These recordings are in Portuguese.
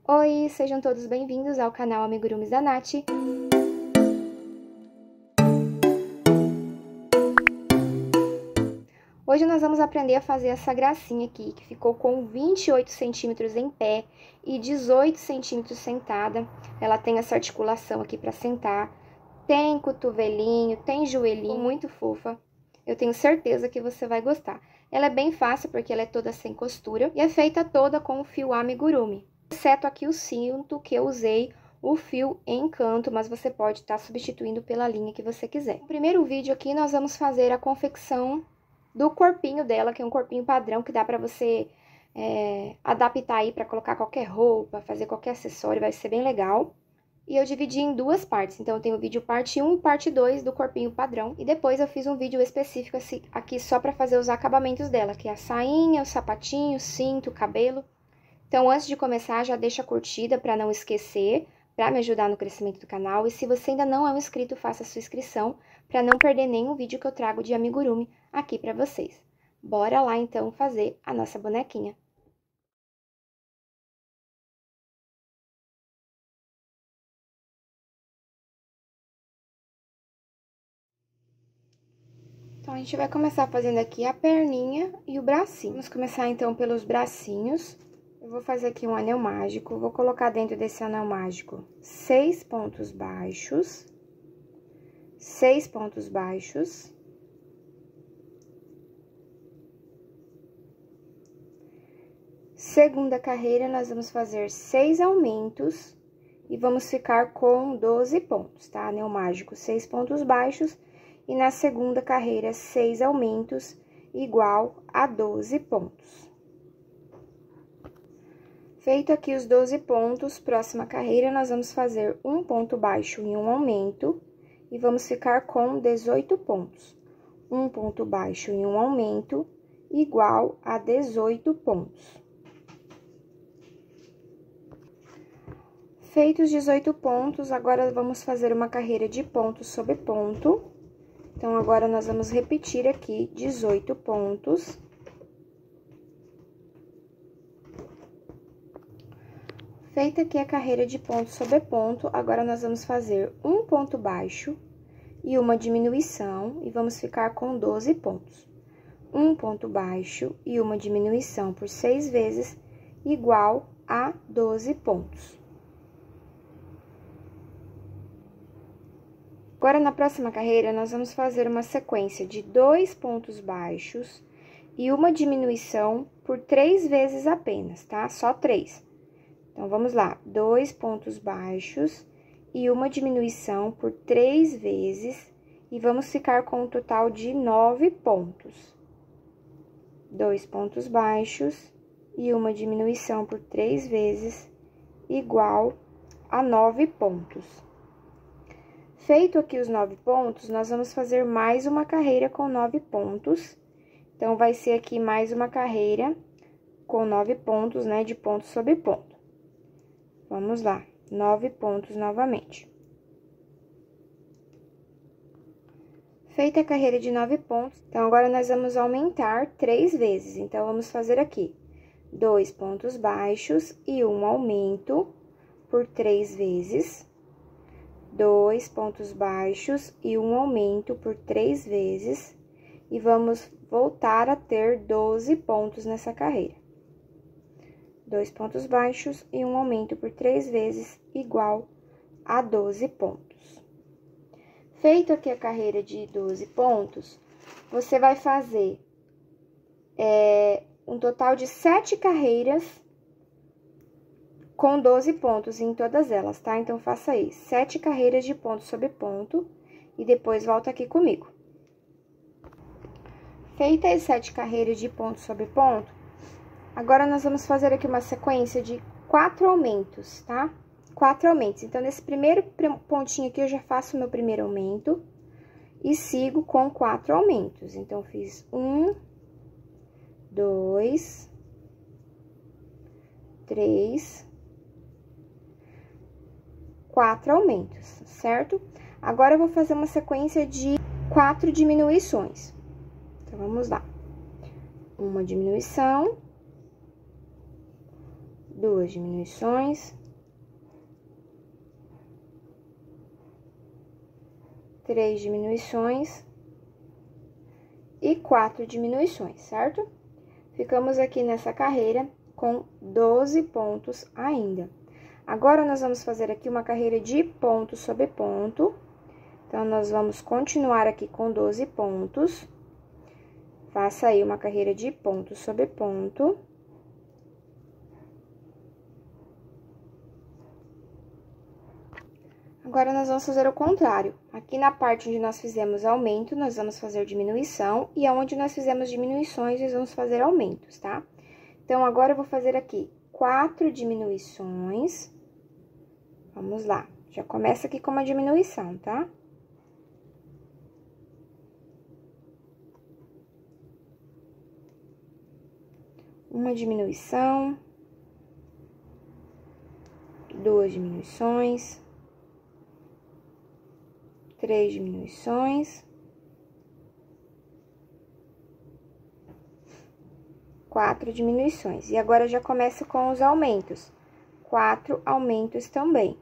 Oi, sejam todos bem-vindos ao canal Amigurumis da Nath. Hoje nós vamos aprender a fazer essa gracinha aqui, que ficou com 28 centímetros em pé e 18 centímetros sentada. Ela tem essa articulação aqui para sentar, tem cotovelinho, tem joelhinho, muito fofa. Eu tenho certeza que você vai gostar. Ela é bem fácil porque ela é toda sem costura e é feita toda com o fio amigurumi. Exceto aqui o cinto que eu usei o fio em canto, mas você pode estar substituindo pela linha que você quiser. No primeiro vídeo aqui nós vamos fazer a confecção do corpinho dela, que é um corpinho padrão que dá pra você adaptar aí pra colocar qualquer roupa, fazer qualquer acessório, vai ser bem legal. E eu dividi em duas partes, então eu tenho o vídeo parte 1 e parte 2 do corpinho padrão. E depois eu fiz um vídeo específico aqui só pra fazer os acabamentos dela, que é a sainha, o sapatinho, o cinto, o cabelo. Então, antes de começar, já deixa a curtida pra não esquecer, pra me ajudar no crescimento do canal. E se você ainda não é um inscrito, faça a sua inscrição pra não perder nenhum vídeo que eu trago de amigurumi aqui pra vocês. Bora lá, então, fazer a nossa bonequinha. Então, a gente vai começar fazendo aqui a perninha e o bracinho. Vamos começar, então, pelos bracinhos. Eu vou fazer aqui um anel mágico, vou colocar dentro desse anel mágico 6 pontos baixos, 6 pontos baixos. Segunda carreira, nós vamos fazer 6 aumentos e vamos ficar com 12 pontos, tá? Anel mágico, 6 pontos baixos. E na segunda carreira, 6 aumentos, igual a 12 pontos. Feito aqui os 12 pontos, próxima carreira, nós vamos fazer um ponto baixo e um aumento, e vamos ficar com 18 pontos. Um ponto baixo e um aumento, igual a 18 pontos. Feitos os 18 pontos, agora vamos fazer uma carreira de ponto sobre ponto. Então, agora, nós vamos repetir aqui 18 pontos. Feita aqui a carreira de ponto sobre ponto, agora nós vamos fazer um ponto baixo e uma diminuição, e vamos ficar com 12 pontos. Um ponto baixo e uma diminuição por 6 vezes, igual a 12 pontos. Agora, na próxima carreira, nós vamos fazer uma sequência de 2 pontos baixos e uma diminuição por 3 vezes apenas, tá? Só 3. Então, vamos lá. 2 pontos baixos e uma diminuição por 3 vezes, e vamos ficar com um total de 9 pontos. 2 pontos baixos e uma diminuição por 3 vezes, igual a 9 pontos. Feito aqui os 9 pontos, nós vamos fazer mais uma carreira com 9 pontos. Então, vai ser aqui mais uma carreira com 9 pontos, né, de ponto sobre ponto. Vamos lá, 9 pontos novamente. Feita a carreira de 9 pontos, então, agora nós vamos aumentar 3 vezes. Então, vamos fazer aqui 2 pontos baixos e um aumento por 3 vezes. 2 pontos baixos e um aumento por 3 vezes, e vamos voltar a ter 12 pontos nessa carreira. 2 pontos baixos e um aumento por 3 vezes, igual a 12 pontos. Feito aqui a carreira de 12 pontos, você vai fazer um total de 7 carreiras com 12 pontos em todas elas, tá? Então, faça aí 7 carreiras de ponto sobre ponto e depois volta aqui comigo. Feitas as 7 carreiras de ponto sobre ponto, agora nós vamos fazer aqui uma sequência de 4 aumentos, tá? 4 aumentos. Então, nesse primeiro pontinho aqui, eu já faço o meu primeiro aumento e sigo com 4 aumentos. Então, fiz 1, 2, 3, 4 aumentos, certo? Agora, eu vou fazer uma sequência de 4 diminuições. Então, vamos lá. Uma diminuição, 2 diminuições, 3 diminuições e 4 diminuições, certo? Ficamos aqui nessa carreira com 12 pontos ainda. Agora, nós vamos fazer aqui uma carreira de ponto sobre ponto. Então, nós vamos continuar aqui com 12 pontos. Faça aí uma carreira de ponto sobre ponto. Agora, nós vamos fazer o contrário. Aqui na parte onde nós fizemos aumento, nós vamos fazer diminuição. E aonde nós fizemos diminuições, nós vamos fazer aumentos, tá? Então, agora eu vou fazer aqui 4 diminuições. Vamos lá. Já começa aqui com uma diminuição, tá? Uma diminuição. 2 diminuições. 3 diminuições, 4 diminuições. E agora, já começa com os aumentos. 4 aumentos também.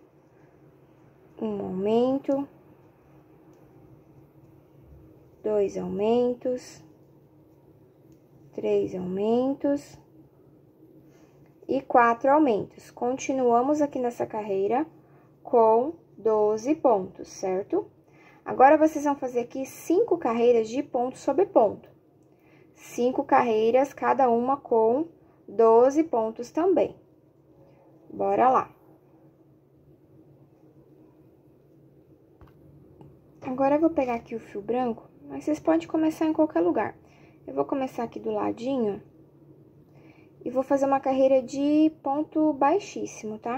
Um aumento. 2 aumentos. 3 aumentos. E 4 aumentos. Continuamos aqui nessa carreira com 12 pontos, certo? Agora, vocês vão fazer aqui 5 carreiras de ponto sobre ponto. 5 carreiras, cada uma com 12 pontos também. Bora lá. Agora, eu vou pegar aqui o fio branco, mas vocês podem começar em qualquer lugar. Eu vou começar aqui do ladinho e vou fazer uma carreira de ponto baixíssimo, tá?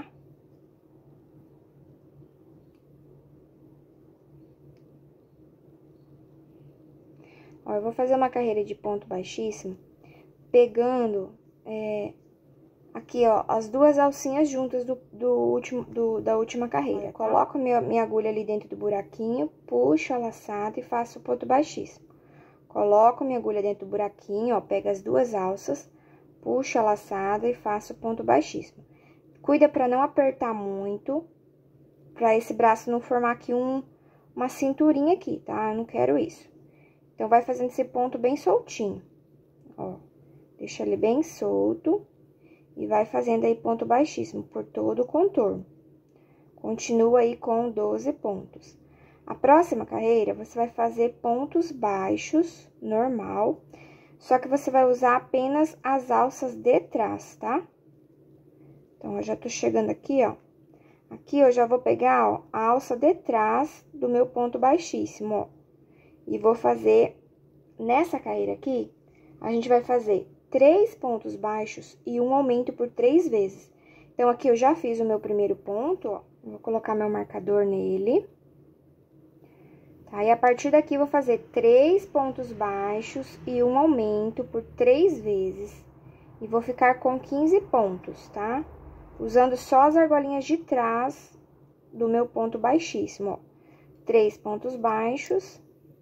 Ó, eu vou fazer uma carreira de ponto baixíssimo, pegando aqui, ó, as duas alcinhas juntas da última carreira. Coloco minha agulha ali dentro do buraquinho, puxo a laçada e faço o ponto baixíssimo. Coloco minha agulha dentro do buraquinho, ó, pego as duas alças, puxo a laçada e faço o ponto baixíssimo. Cuida pra não apertar muito, pra esse braço não formar aqui uma cinturinha aqui, tá? Eu não quero isso. Então, vai fazendo esse ponto bem soltinho, ó. Deixa ele bem solto e vai fazendo aí ponto baixíssimo por todo o contorno. Continua aí com 12 pontos. A próxima carreira, você vai fazer pontos baixos, normal, só que você vai usar apenas as alças de trás, tá? Então, eu já tô chegando aqui, ó. Aqui, eu já vou pegar, ó, a alça de trás do meu ponto baixíssimo, ó. E vou fazer, nessa carreira aqui, a gente vai fazer 3 pontos baixos e um aumento por 3 vezes. Então, aqui eu já fiz o meu primeiro ponto, ó. Vou colocar meu marcador nele. Tá? E a partir daqui, eu vou fazer 3 pontos baixos e um aumento por 3 vezes. E vou ficar com 15 pontos, tá? Usando só as argolinhas de trás do meu ponto baixíssimo, ó. 3 pontos baixos.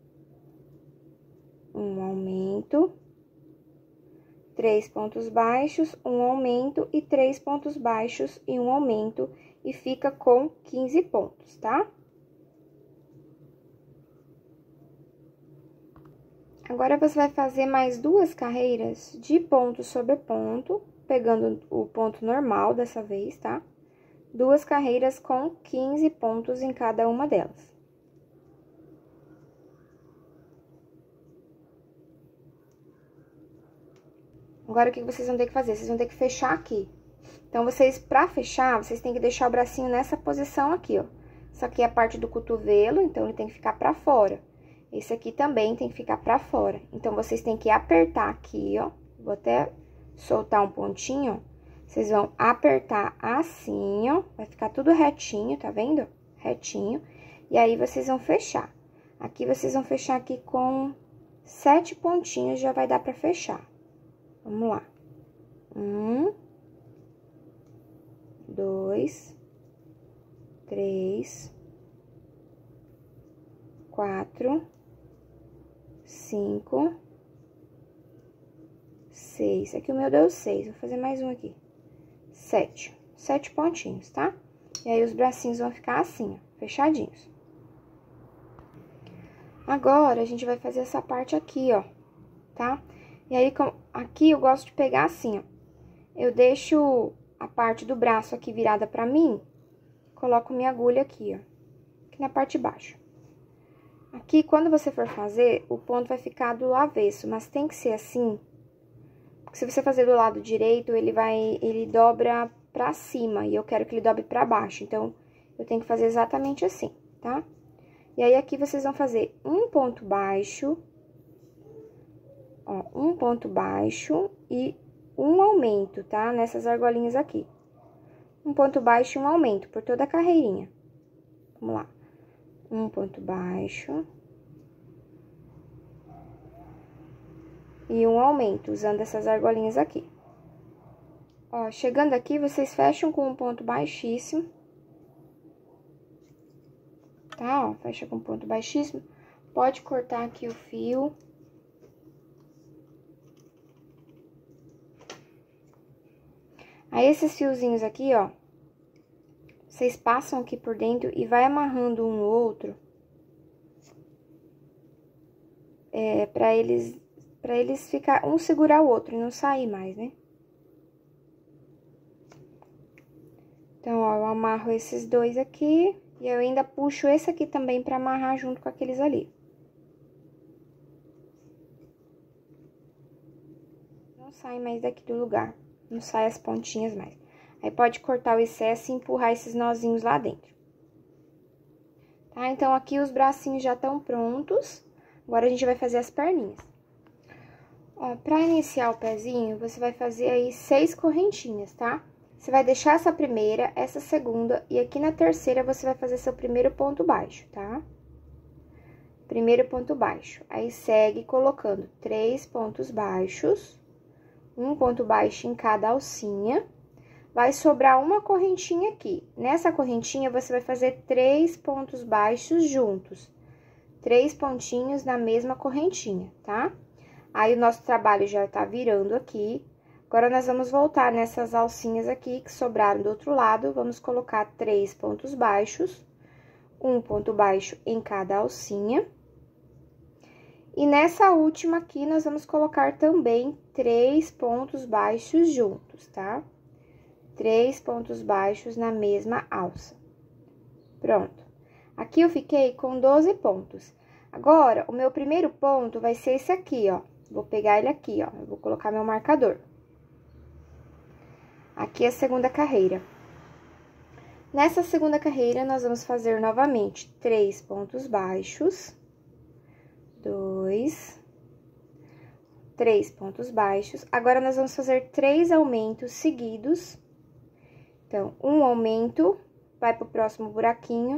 Um aumento, 3 pontos baixos, um aumento e 3 pontos baixos e um aumento, e fica com 15 pontos, tá? Agora, você vai fazer mais 2 carreiras de ponto sobre ponto, pegando o ponto normal dessa vez, tá? 2 carreiras com 15 pontos em cada uma delas. Agora, o que vocês vão ter que fazer? Vocês vão ter que fechar aqui. Então, pra fechar, vocês têm que deixar o bracinho nessa posição aqui, ó. Isso aqui é a parte do cotovelo, então, ele tem que ficar pra fora. Esse aqui também tem que ficar pra fora. Então, vocês têm que apertar aqui, ó. Vou até soltar um pontinho, ó. Vocês vão apertar assim, ó. Vai ficar tudo retinho, tá vendo? Retinho. E aí, vocês vão fechar. Aqui, vocês vão fechar aqui com 7 pontinhos, já vai dar pra fechar. Vamos lá. 1, 2, 3, 4, 5, 6. Aqui o meu deu 6. Vou fazer mais um aqui. 7 pontinhos, tá? E aí, os bracinhos vão ficar assim, ó, fechadinhos. Agora, a gente vai fazer essa parte aqui, ó, tá? E aí, aqui eu gosto de pegar assim, ó. Eu deixo a parte do braço aqui virada pra mim, coloco minha agulha aqui, ó, aqui na parte de baixo. Aqui, quando você for fazer, o ponto vai ficar do avesso, mas tem que ser assim, porque se você fazer do lado direito, ele dobra pra cima, e eu quero que ele dobre pra baixo, então, eu tenho que fazer exatamente assim, tá? E aí, aqui, vocês vão fazer um ponto baixo, ó, um ponto baixo e um aumento, tá? Nessas argolinhas aqui. Um ponto baixo e um aumento por toda a carreirinha. Vamos lá. Um ponto baixo. E um aumento, usando essas argolinhas aqui. Ó, chegando aqui, vocês fecham com um ponto baixíssimo. Tá, ó, fecha com um ponto baixíssimo. Pode cortar aqui o fio. Aí, esses fiozinhos aqui, ó, vocês passam aqui por dentro e vai amarrando um no outro. Pra eles ficar, um segurar o outro e não sair mais, né? Então, ó, eu amarro esses dois aqui e eu ainda puxo esse aqui também pra amarrar junto com aqueles ali. Não sai mais daqui do lugar. Não sai as pontinhas mais. Aí, pode cortar o excesso e empurrar esses nozinhos lá dentro. Tá? Então, aqui os bracinhos já estão prontos. Agora, a gente vai fazer as perninhas. Ó, pra iniciar o pezinho, você vai fazer aí 6 correntinhas, tá? Você vai deixar essa primeira, essa segunda, e aqui na terceira, você vai fazer seu primeiro ponto baixo, tá? Primeiro ponto baixo. Aí, segue colocando 3 pontos baixos. Um ponto baixo em cada alcinha, vai sobrar uma correntinha aqui. Nessa correntinha, você vai fazer 3 pontos baixos juntos. 3 pontinhos na mesma correntinha, tá? Aí, o nosso trabalho já tá virando aqui. Agora, nós vamos voltar nessas alcinhas aqui que sobraram do outro lado. Vamos colocar 3 pontos baixos, um ponto baixo em cada alcinha. E nessa última aqui, nós vamos colocar também 3 pontos baixos juntos, tá? 3 pontos baixos na mesma alça. Pronto. Aqui eu fiquei com 12 pontos. Agora, o meu primeiro ponto vai ser esse aqui, ó. Vou pegar ele aqui, ó. Eu vou colocar meu marcador. Aqui é a segunda carreira. Nessa segunda carreira, nós vamos fazer novamente 3 pontos baixos. 2, 3 pontos baixos. Agora, nós vamos fazer 3 aumentos seguidos. Então, um aumento, vai pro próximo buraquinho.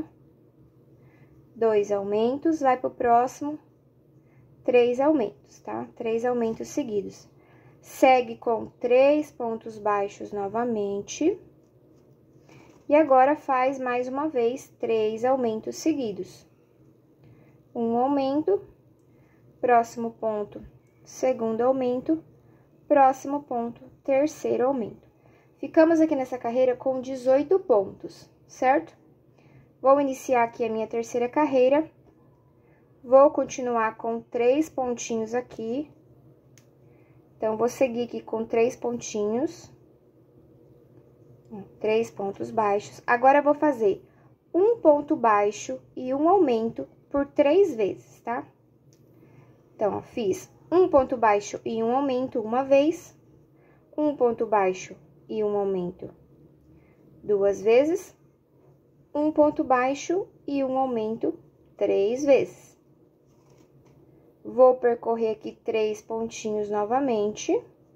2 aumentos, vai pro próximo. 3 aumentos, tá? 3 aumentos seguidos. Segue com 3 pontos baixos novamente. E agora, faz mais uma vez 3 aumentos seguidos. Um aumento. Próximo ponto, segundo aumento, próximo ponto, terceiro aumento. Ficamos aqui nessa carreira com 18 pontos, certo? Vou iniciar aqui a minha terceira carreira. Vou continuar com 3 pontinhos aqui. Então, vou seguir aqui com 3 pontinhos. 3 pontos baixos. Agora, eu vou fazer um ponto baixo e um aumento por 3 vezes, tá? Então, ó, fiz um ponto baixo e um aumento uma vez, um ponto baixo e um aumento 2 vezes, um ponto baixo e um aumento 3 vezes. Vou percorrer aqui 3 pontinhos novamente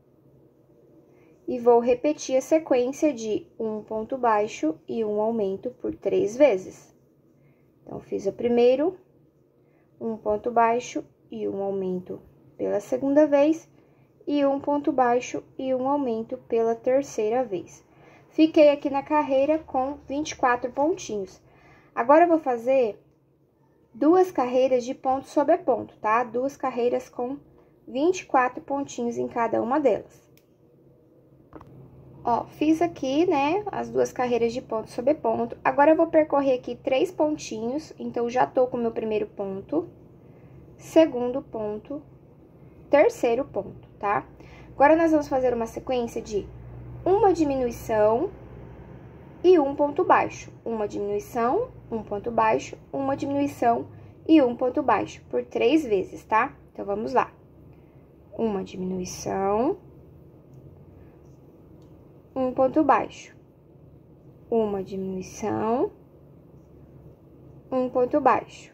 e vou repetir a sequência de um ponto baixo e um aumento por 3 vezes. Então, fiz o primeiro, um ponto baixo e um aumento pela segunda vez, e um ponto baixo e um aumento pela terceira vez. Fiquei aqui na carreira com 24 pontinhos. Agora, eu vou fazer 2 carreiras de ponto sobre ponto, tá? 2 carreiras com 24 pontinhos em cada uma delas. Ó, fiz aqui, né, as duas carreiras de ponto sobre ponto. Agora, eu vou percorrer aqui 3 pontinhos, então, já tô com o meu primeiro ponto, segundo ponto, terceiro ponto, tá? Agora, nós vamos fazer uma sequência de uma diminuição e um ponto baixo. Uma diminuição, um ponto baixo, uma diminuição e um ponto baixo, por 3 vezes, tá? Então, vamos lá. Uma diminuição, um ponto baixo, uma diminuição, um ponto baixo,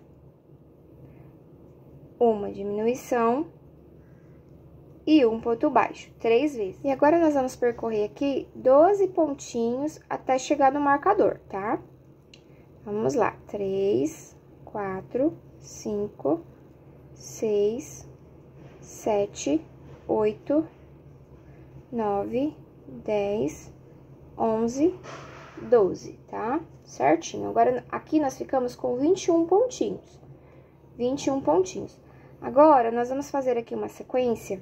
uma diminuição e um ponto baixo, 3 vezes. E agora, nós vamos percorrer aqui 12 pontinhos até chegar no marcador, tá? Vamos lá, 3, 4, 5, 6, 7, 8, 9, 10, 11, 12, tá? Certinho. Agora, aqui nós ficamos com 21 pontinhos. 21 pontinhos. Agora, nós vamos fazer aqui uma sequência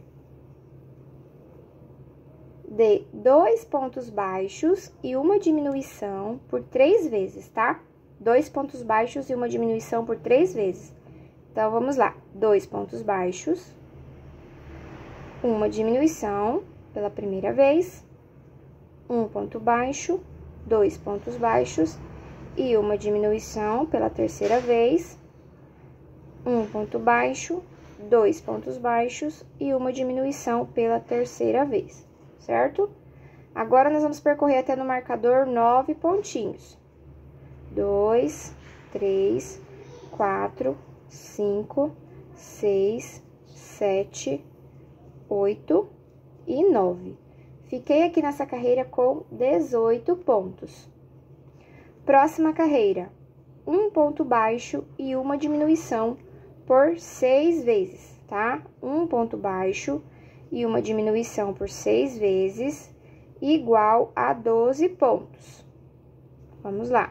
de 2 pontos baixos e uma diminuição por 3 vezes, tá? 2 pontos baixos e uma diminuição por 3 vezes. Então, vamos lá. 2 pontos baixos, uma diminuição pela primeira vez, um ponto baixo, 2 pontos baixos e uma diminuição pela terceira vez, um ponto baixo, 2 pontos baixos e uma diminuição pela terceira vez, certo? Agora, nós vamos percorrer até no marcador 9 pontinhos. 2, 3, 4, 5, 6, 7, 8 e 9. Fiquei aqui nessa carreira com 18 pontos. Próxima carreira, um ponto baixo e uma diminuição por 6 vezes, tá? Um ponto baixo e uma diminuição por 6 vezes, igual a 12 pontos. Vamos lá.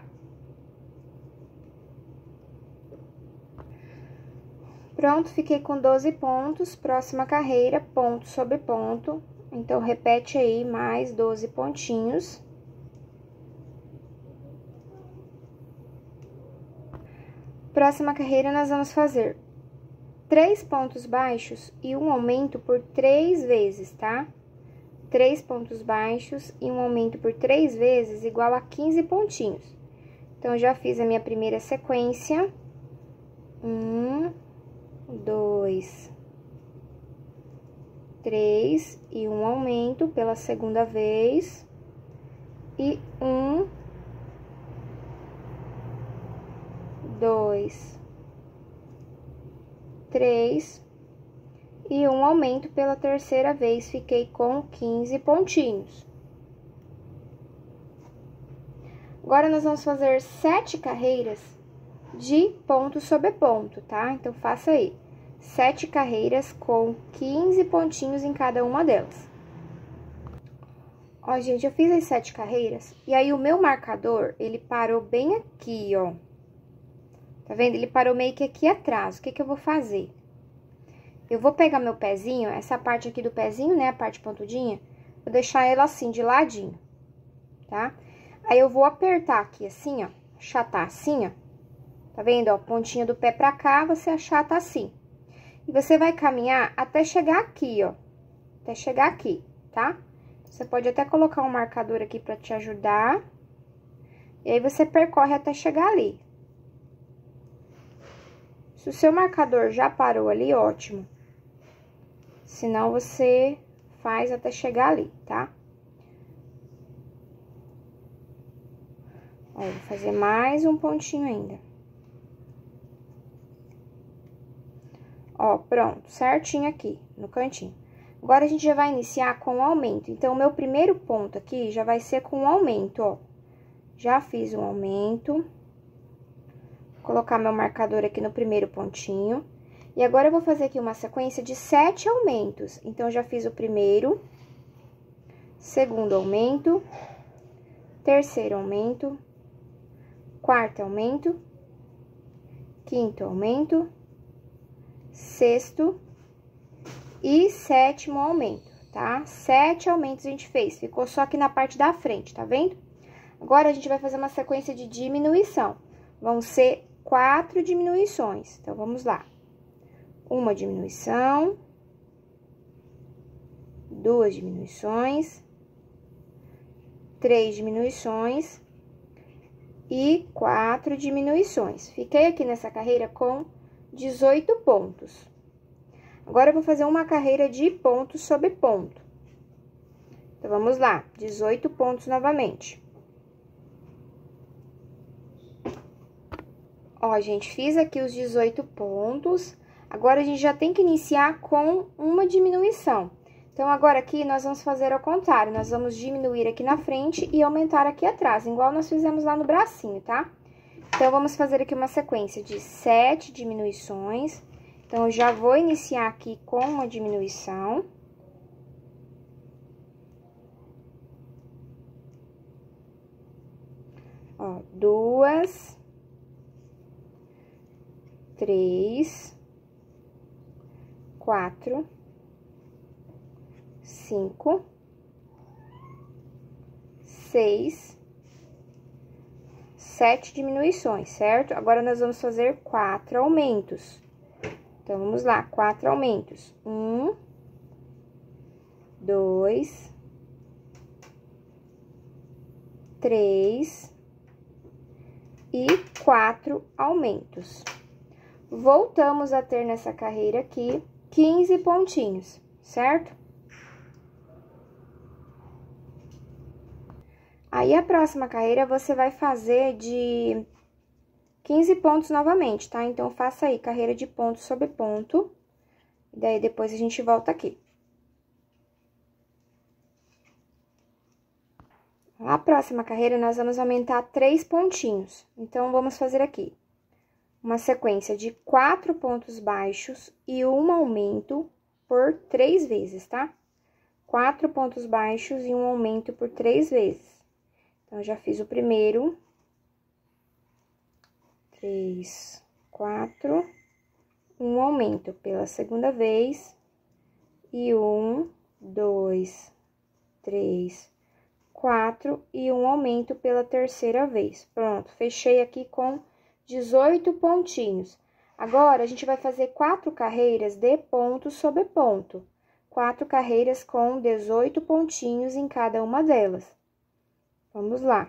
Pronto, fiquei com 12 pontos. Próxima carreira, ponto sobre ponto. Então, repete aí mais 12 pontinhos. Próxima carreira, nós vamos fazer 3 pontos baixos e um aumento por 3 vezes, tá? 3 pontos baixos e um aumento por 3 vezes, igual a 15 pontinhos. Então, eu já fiz a minha primeira sequência. 1, 2, 3 e um aumento pela segunda vez. E 1, 2, 3 e um aumento pela terceira vez. Fiquei com 15 pontinhos. Agora, nós vamos fazer 7 carreiras de ponto sobre ponto, tá? Então, faça aí 7 carreiras com 15 pontinhos em cada uma delas. Ó, gente, eu fiz as 7 carreiras e aí o meu marcador, ele parou bem aqui, ó. Tá vendo? Ele parou meio que aqui atrás. O que que eu vou fazer? Eu vou pegar meu pezinho, essa parte aqui do pezinho, né, a parte pontudinha, vou deixar ela assim, de ladinho, tá? Aí, eu vou apertar aqui assim, ó, achatar assim, ó. Tá vendo, ó, pontinha do pé pra cá, você achata assim. E você vai caminhar até chegar aqui, ó. Até chegar aqui, tá? Você pode até colocar um marcador aqui pra te ajudar. E aí, você percorre até chegar ali. Se o seu marcador já parou ali, ótimo. Senão, você faz até chegar ali, tá? Ó, vou fazer mais um pontinho ainda. Ó, pronto, certinho aqui, no cantinho. Agora, a gente já vai iniciar com o aumento. Então, o meu primeiro ponto aqui já vai ser com o aumento, ó. Já fiz um aumento. Vou colocar meu marcador aqui no primeiro pontinho. E agora, eu vou fazer aqui uma sequência de 7 aumentos. Então, já fiz o primeiro, segundo aumento, terceiro aumento, quarto aumento, quinto aumento, sexto e sétimo aumento, tá? 7 aumentos a gente fez, ficou só aqui na parte da frente, tá vendo? Agora, a gente vai fazer uma sequência de diminuição. Vão ser 4 diminuições. Então, vamos lá. Uma diminuição. 2 diminuições. 3 diminuições. E 4 diminuições. Fiquei aqui nessa carreira com 18 pontos. Agora, eu vou fazer uma carreira de ponto sobre ponto. Então, vamos lá. 18 pontos novamente. Ó, gente, fiz aqui os 18 pontos. Agora, a gente já tem que iniciar com uma diminuição. Então, agora aqui, nós vamos fazer ao contrário. Nós vamos diminuir aqui na frente e aumentar aqui atrás, igual nós fizemos lá no bracinho, tá? Então, vamos fazer aqui uma sequência de 7 diminuições. Então, eu já vou iniciar aqui com uma diminuição. Ó, 2, 3, 4, 5, 6, 7 diminuições, certo? Agora, nós vamos fazer 4 aumentos. Então, vamos lá, 4 aumentos. 1, 2, 3 e 4 aumentos. Voltamos a ter nessa carreira aqui 15 pontinhos, certo? Aí, a próxima carreira, você vai fazer de 15 pontos novamente, tá? Então, faça aí carreira de ponto sobre ponto, e daí depois a gente volta aqui. A próxima carreira, nós vamos aumentar 3 pontinhos. Então, vamos fazer aqui uma sequência de 4 pontos baixos e um aumento por 3 vezes, tá? 4 pontos baixos e um aumento por 3 vezes. Então, já fiz o primeiro. 3, 4, um aumento pela segunda vez. E 1, 2, 3, 4 e um aumento pela terceira vez. Pronto, fechei aqui com 18 pontinhos. Agora, a gente vai fazer 4 carreiras de ponto sobre ponto. 4 carreiras com 18 pontinhos em cada uma delas. Vamos lá.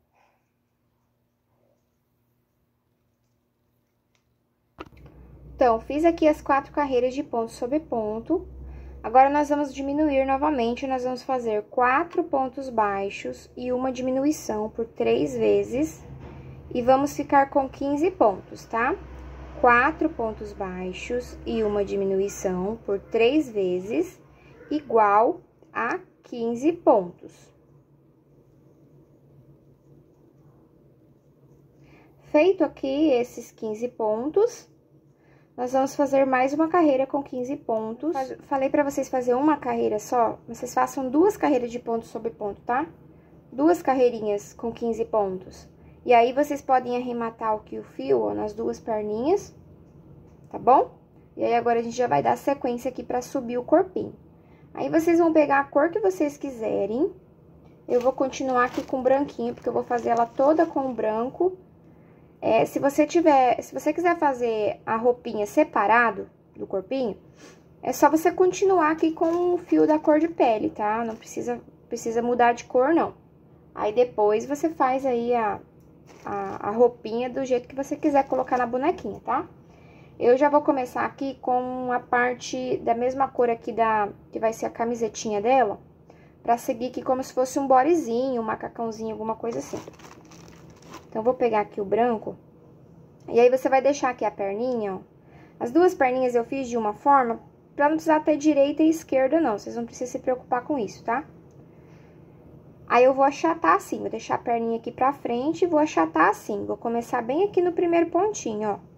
Então, fiz aqui as 4 carreiras de ponto sobre ponto. Agora, nós vamos diminuir novamente, nós vamos fazer 4 pontos baixos e uma diminuição por 3 vezes. E vamos ficar com 15 pontos, tá? 4 pontos baixos e uma diminuição por 3 vezes, igual a 15 pontos. Feito aqui esses 15 pontos, nós vamos fazer mais uma carreira com 15 pontos. Falei pra vocês fazer uma carreira só, vocês façam 2 carreiras de ponto sobre ponto, tá? 2 carreirinhas com 15 pontos. E aí, vocês podem arrematar aqui o fio, ó, nas 2 perninhas, tá bom? E aí, agora, a gente já vai dar sequência aqui pra subir o corpinho. Aí, vocês vão pegar a cor que vocês quiserem. Eu vou continuar aqui com branquinho, porque eu vou fazer ela toda com branco. Se você quiser fazer a roupinha separado do corpinho, é só você continuar aqui com o fio da cor de pele, tá? Não precisa mudar de cor, não. Aí, depois, você faz aí a roupinha do jeito que você quiser colocar na bonequinha, tá? Eu já vou começar aqui com a parte da mesma cor aqui que vai ser a camisetinha dela, pra seguir aqui como se fosse um bodyzinho, um macacãozinho, alguma coisa assim. Então, vou pegar aqui o branco, e aí você vai deixar aqui a perninha, ó. As 2 perninhas eu fiz de uma forma, pra não precisar ter direita e esquerda, não. Vocês não precisam se preocupar com isso, tá? Aí, eu vou achatar assim, vou deixar a perninha aqui pra frente e vou achatar assim. Vou começar bem aqui no primeiro pontinho, ó.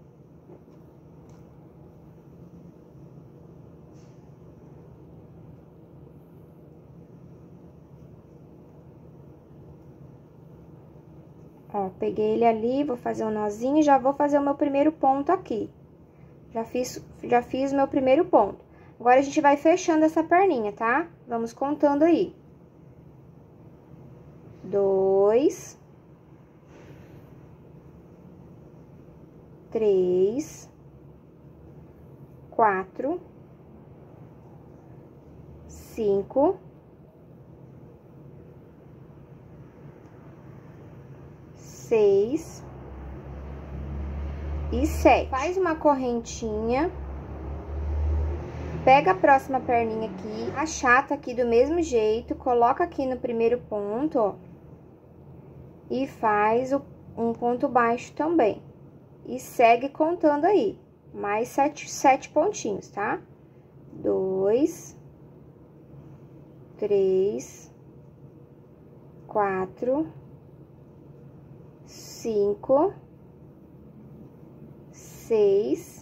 Ó, peguei ele ali, vou fazer um nozinho e já vou fazer o meu primeiro ponto aqui. Já fiz o meu primeiro ponto. Agora, a gente vai fechando essa perninha, tá? Vamos contando aí. 2, 3, 4, 5, 6 e 7. Faz uma correntinha. Pega a próxima perninha aqui, achata aqui do mesmo jeito, coloca aqui no primeiro ponto, ó. E faz um ponto baixo também. E segue contando aí. Mais 7 pontinhos, tá? 2, 3, 4, 5, 6,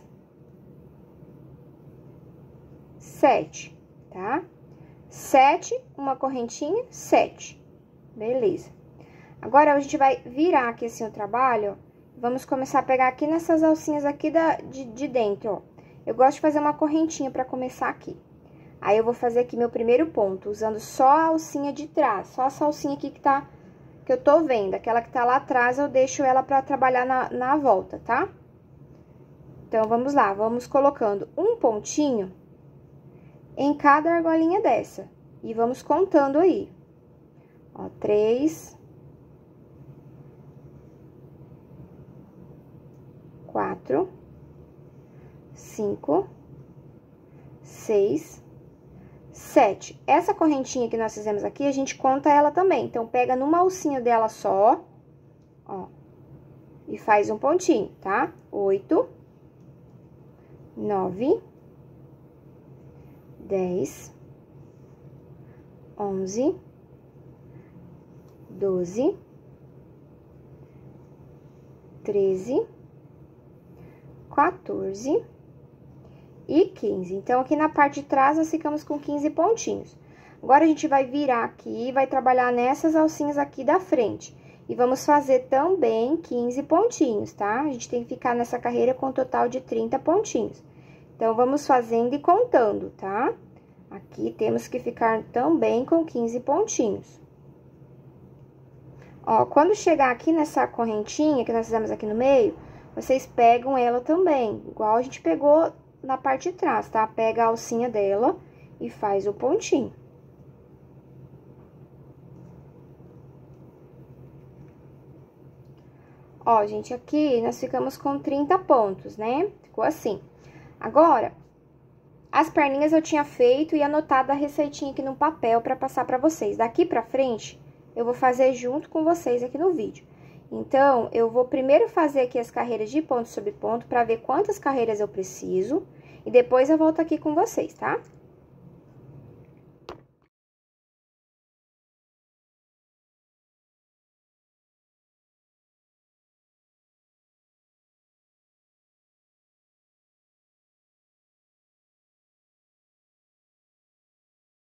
7, tá? 7, uma correntinha, 7. Beleza. Agora, a gente vai virar aqui assim o trabalho, ó. Vamos começar a pegar aqui nessas alcinhas aqui de dentro, ó. Eu gosto de fazer uma correntinha pra começar aqui. Aí, eu vou fazer aqui meu primeiro ponto, usando só a alcinha de trás. Só essa alcinha aqui que eu tô vendo. Aquela que tá lá atrás, eu deixo ela pra trabalhar na volta, tá? Então, vamos lá. Vamos colocando um pontinho em cada argolinha dessa. E vamos contando aí. Ó, 3, 4, 5, 6, 7. Essa correntinha que nós fizemos aqui, a gente conta ela também. Então, pega numa alcinha dela só, ó, e faz um pontinho, tá? 8, 9, 10, 11, 12, 13, 14 e 15. Então, aqui na parte de trás, nós ficamos com 15 pontinhos. Agora, a gente vai virar aqui e vai trabalhar nessas alcinhas aqui da frente. E vamos fazer também 15 pontinhos, tá? A gente tem que ficar nessa carreira com um total de 30 pontinhos. Então, vamos fazendo e contando, tá? Aqui temos que ficar também com 15 pontinhos. Ó, quando chegar aqui nessa correntinha que nós fizemos aqui no meio, vocês pegam ela também, igual a gente pegou na parte de trás, tá? Pega a alcinha dela e faz o pontinho. Ó, gente, aqui nós ficamos com 30 pontos, né? Ficou assim. Agora, as perninhas eu tinha feito e anotado a receitinha aqui no papel pra passar pra vocês. Daqui pra frente, eu vou fazer junto com vocês aqui no vídeo. Então, eu vou primeiro fazer aqui as carreiras de ponto sobre ponto pra ver quantas carreiras eu preciso. E depois eu volto aqui com vocês, tá?